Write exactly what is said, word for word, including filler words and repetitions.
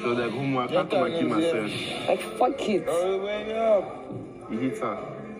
So like homework, I can't come and kill myself. Like, fuck it. You hit her.